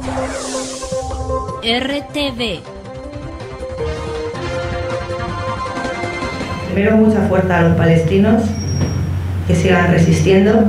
RTV. Primero, mucha fuerza a los palestinos, que sigan resistiendo.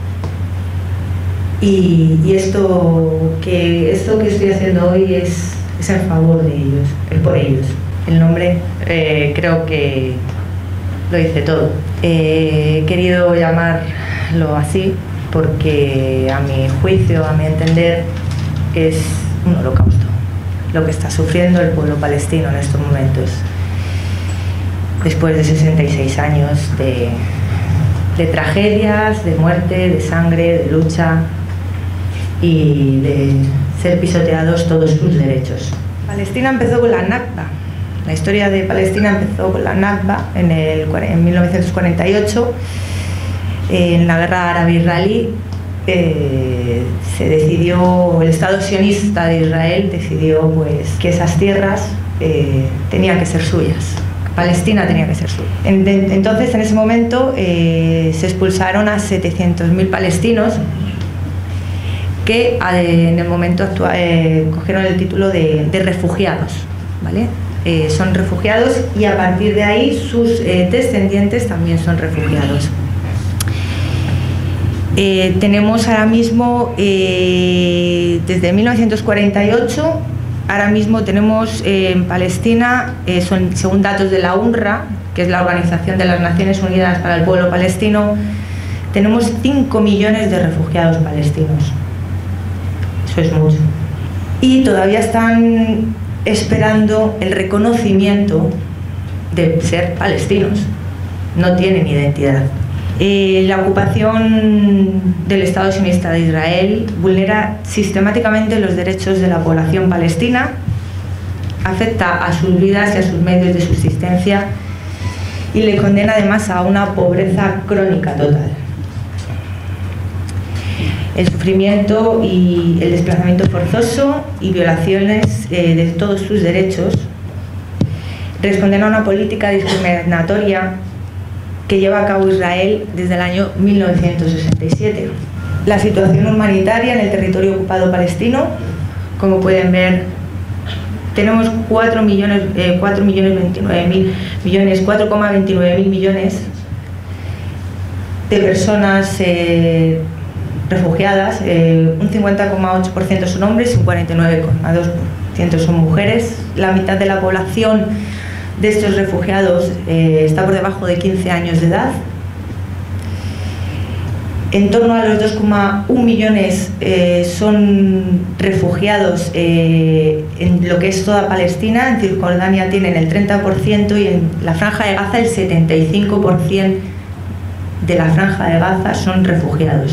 Y esto que estoy haciendo hoy es en favor de ellos, es por ellos. El nombre creo que lo dice todo. He querido llamarlo así porque a mi juicio, a mi entender, es un holocausto lo que está sufriendo el pueblo palestino en estos momentos, después de 66 años de tragedias, de muerte, de sangre, de lucha y de ser pisoteados todos sus derechos. Palestina empezó con la Nakba. La historia de Palestina empezó con la Nakba en 1948. En la guerra árabe-israelí se decidió, el Estado sionista de Israel decidió pues, que esas tierras tenían que ser suyas. Palestina tenía que ser suya. Entonces, en ese momento, se expulsaron a 700.000 palestinos que en el momento actual cogieron el título de refugiados, ¿vale? Son refugiados y a partir de ahí sus descendientes también son refugiados. Tenemos ahora mismo, desde 1948, ahora mismo tenemos en Palestina, según datos de la UNRWA, que es la Organización de las Naciones Unidas para el Pueblo Palestino, tenemos 5 millones de refugiados palestinos. Eso es mucho. Y todavía están esperando el reconocimiento de ser palestinos. No tienen identidad. La ocupación del Estado sionista de Israel vulnera sistemáticamente los derechos de la población palestina, afecta a sus vidas y a sus medios de subsistencia y le condena además a una pobreza crónica total. El sufrimiento y el desplazamiento forzoso y violaciones de todos sus derechos responden a una política discriminatoria que lleva a cabo Israel desde el año 1967. La situación humanitaria en el territorio ocupado palestino, como pueden ver, tenemos 4,29 mil millones de personas refugiadas, un 50,8% son hombres y un 49,2% son mujeres. La mitad de la población de estos refugiados está por debajo de 15 años de edad. En torno a los 2,1 millones son refugiados en lo que es toda Palestina. En Cisjordania tienen el 30% y en la Franja de Gaza el 75% de la Franja de Gaza son refugiados.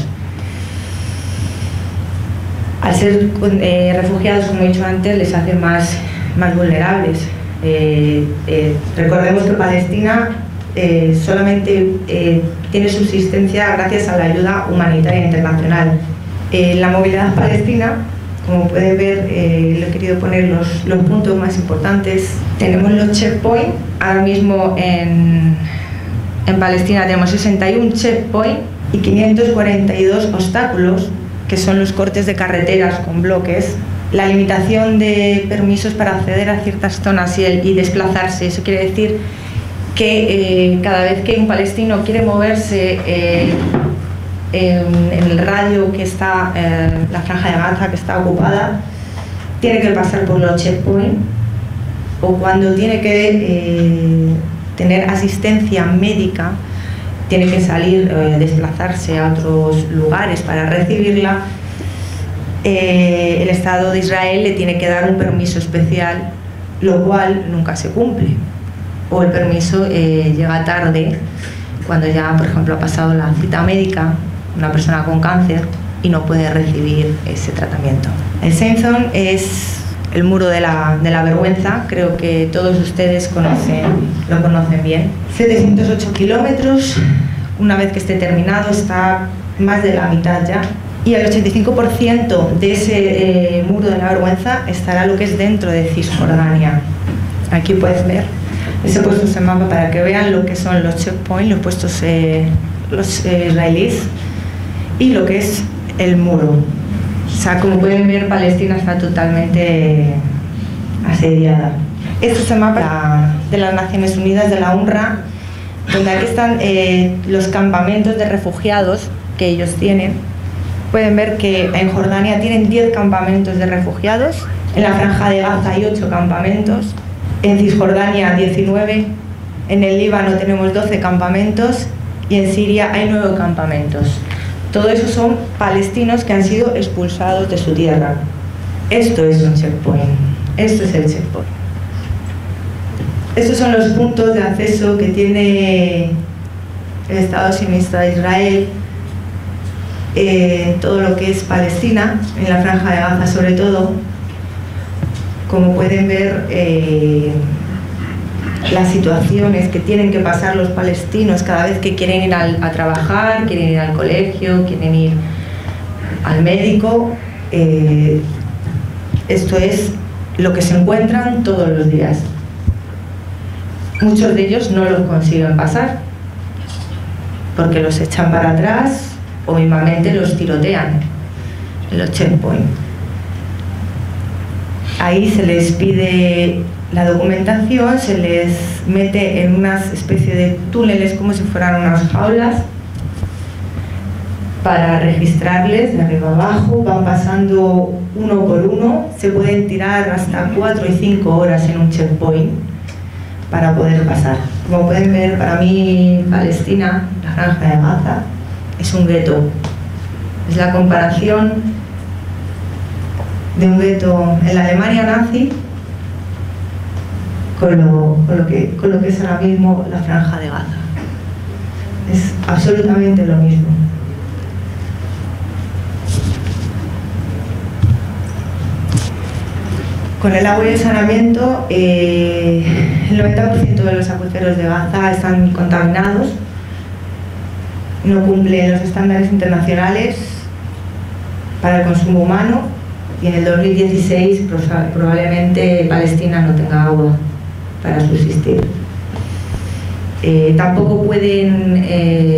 Al ser refugiados, como he dicho antes, les hace más vulnerables. Recordemos que Palestina solamente tiene subsistencia gracias a la ayuda humanitaria internacional. La movilidad palestina, como pueden ver, le he querido poner los puntos más importantes. Tenemos los checkpoints. Ahora mismo en Palestina tenemos 61 checkpoints y 542 obstáculos, que son los cortes de carreteras con bloques. La limitación de permisos para acceder a ciertas zonas y desplazarse. Eso quiere decir que cada vez que un palestino quiere moverse en el radio que está, la Franja de Gaza que está ocupada, tiene que pasar por los checkpoints, o cuando tiene que tener asistencia médica, tiene que salir, desplazarse a otros lugares para recibirla. El Estado de Israel le tiene que dar un permiso especial, lo cual nunca se cumple, o el permiso llega tarde, cuando ya, por ejemplo, ha pasado la cita médica, una persona con cáncer, y no puede recibir ese tratamiento. El Stone es el muro de la vergüenza. Creo que todos ustedes lo conocen bien. 708 kilómetros, una vez que esté terminado está más de la mitad ya. Y el 85% de ese muro de la vergüenza estará lo que es dentro de Cisjordania. Aquí puedes ver, les he puesto ese mapa para que vean lo que son los checkpoints, los puestos los israelíes, y lo que es el muro. O sea, como pueden ver, Palestina está totalmente asediada. Este es el mapa de las Naciones Unidas, de la UNRWA, donde aquí están los campamentos de refugiados que ellos tienen. Pueden ver que en Jordania tienen 10 campamentos de refugiados, en la Franja de Gaza hay 8 campamentos, en Cisjordania 19, en el Líbano tenemos 12 campamentos y en Siria hay 9 campamentos. Todo eso son palestinos que han sido expulsados de su tierra. Esto es un checkpoint, esto es el checkpoint. Estos son los puntos de acceso que tiene el Estado sionista de Israel en todo lo que es Palestina, en la Franja de Gaza sobre todo. Como pueden ver, las situaciones que tienen que pasar los palestinos cada vez que quieren ir a trabajar, quieren ir al colegio, quieren ir al médico. Esto es lo que se encuentran todos los días. Muchos de ellos no los consiguen pasar porque los echan para atrás o mismamente los tirotean en los checkpoints. Ahí se les pide la documentación, se les mete en una especie de túneles como si fueran unas jaulas para registrarles de arriba abajo. Van pasando uno por uno, se pueden tirar hasta 4 y 5 horas en un checkpoint para poder pasar. Como pueden ver, para mí Palestina, la Franja de Gaza, es un gueto. Es la comparación de un gueto en la Alemania nazi con lo que es ahora mismo la Franja de Gaza. Es absolutamente lo mismo. Con el agua y el saneamiento, el 90% de los acuíferos de Gaza están contaminados, no cumplen los estándares internacionales para el consumo humano y en el 2016 probablemente Palestina no tenga agua para subsistir. Tampoco pueden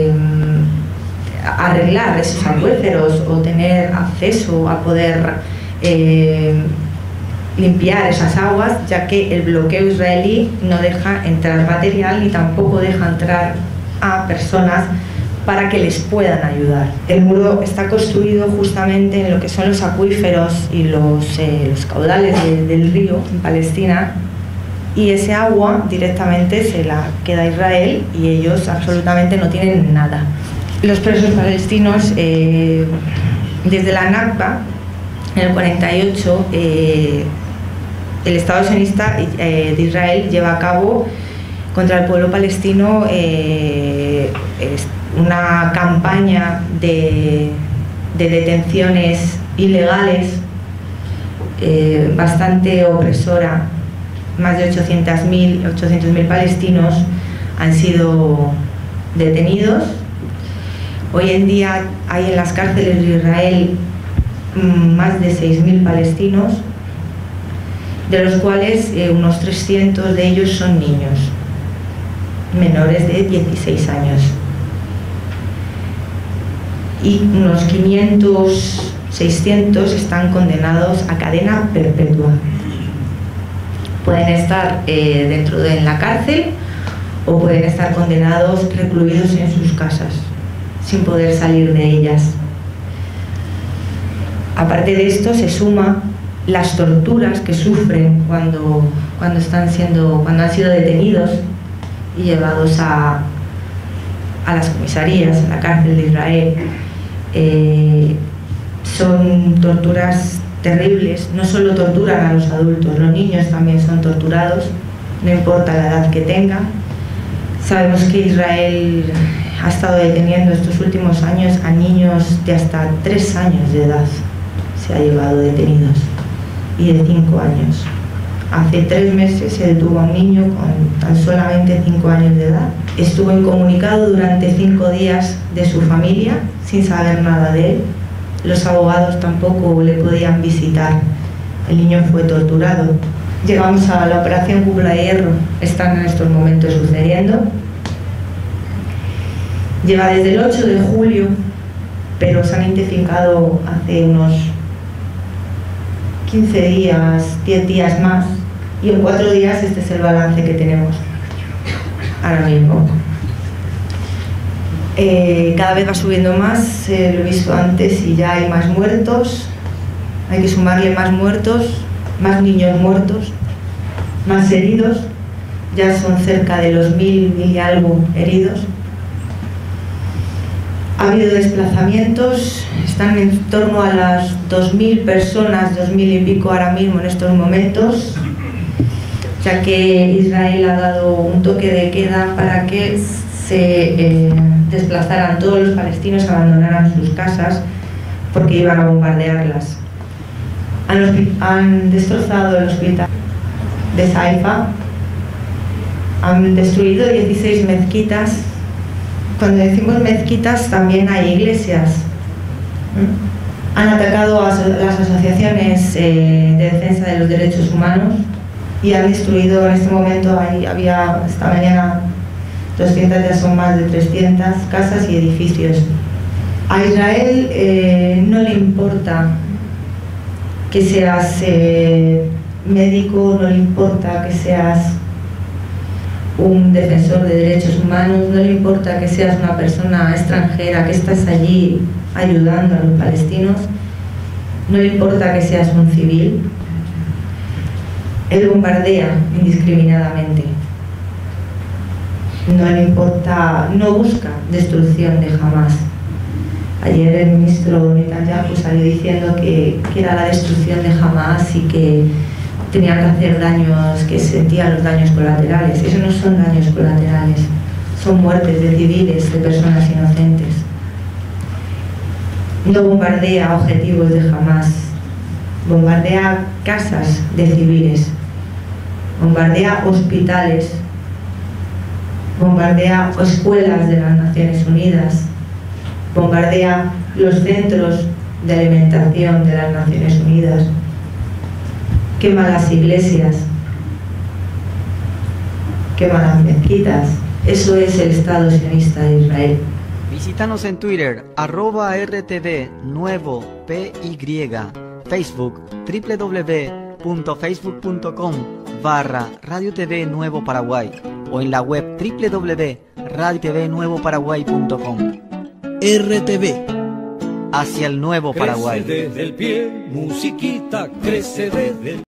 arreglar esos acuíferos o tener acceso a poder limpiar esas aguas, ya que el bloqueo israelí no deja entrar material ni tampoco deja entrar a personas para que les puedan ayudar. El muro está construido justamente en lo que son los acuíferos y los caudales del río en Palestina, y ese agua directamente se la queda Israel y ellos absolutamente no tienen nada. Los presos palestinos, desde la Nakba, en el 48, el Estado sionista de Israel lleva a cabo contra el pueblo palestino una campaña de detenciones ilegales bastante opresora. Más de 800.000 palestinos han sido detenidos. Hoy en día hay en las cárceles de Israel más de 6.000 palestinos, de los cuales unos 300 de ellos son niños, menores de 16 años. Y unos 500, 600 están condenados a cadena perpetua. Pueden estar dentro de la cárcel o pueden estar condenados recluidos en sus casas, sin poder salir de ellas. Aparte de esto, se suma las torturas que sufren cuando han sido detenidos y llevados a las comisarías, a la cárcel de Israel. Son torturas terribles. No solo torturan a los adultos, los niños también son torturados, no importa la edad que tengan. Sabemos que Israel ha estado deteniendo estos últimos años a niños de hasta 3 años de edad, se ha llevado detenidos, y de 5 años. Hace 3 meses se detuvo a un niño con tan solamente 5 años de edad. Estuvo incomunicado durante 5 días de su familia, sin saber nada de él. Los abogados tampoco le podían visitar. El niño fue torturado. Llegamos a la operación Cúpula de Hierro. Están en estos momentos sucediendo. Lleva desde el 8 de julio, pero se han intensificado hace unos 15 días, 10 días más, y en 4 días este es el balance que tenemos ahora mismo. Cada vez va subiendo más, lo he visto antes, y ya hay más muertos, hay que sumarle más muertos, más niños muertos, más heridos, ya son cerca de los 1000 y algo heridos. Ha habido desplazamientos, están en torno a las 2000 personas, 2000 y pico ahora mismo en estos momentos, ya que Israel ha dado un toque de queda para que se desplazaran todos los palestinos, abandonaran sus casas porque iban a bombardearlas. Han destrozado el hospital de Haifa, han destruido 16 mezquitas. Cuando decimos mezquitas también hay iglesias. Han atacado a las asociaciones de defensa de los derechos humanos y han destruido, en este momento había esta mañana 200, ya son más de 300 casas y edificios. A Israel no le importa que seas médico, no le importa que seas un defensor de derechos humanos, no le importa que seas una persona extranjera, que estás allí ayudando a los palestinos, no le importa que seas un civil. Él bombardea indiscriminadamente. No le importa, no busca destrucción de Hamás. Ayer el ministro Netanyahu salió diciendo que era la destrucción de Hamás y que tenía que hacer daños, que sentían los daños colaterales. Esos no son daños colaterales, son muertes de civiles, de personas inocentes. No bombardea objetivos de Hamás, bombardea casas de civiles, bombardea hospitales, bombardea escuelas de las Naciones Unidas, bombardea los centros de alimentación de las Naciones Unidas, quema las iglesias, quema las mezquitas. Eso es el Estado sionista de Israel. Visítanos en Twitter, @RTV Nuevo PY, Facebook, www.facebook.com/Radio TV Nuevo Paraguay o en la web www.radiotvnuevoparaguay.com. RTV, hacia el nuevo Paraguay. Crece desde el pie, musiquita, crece desde el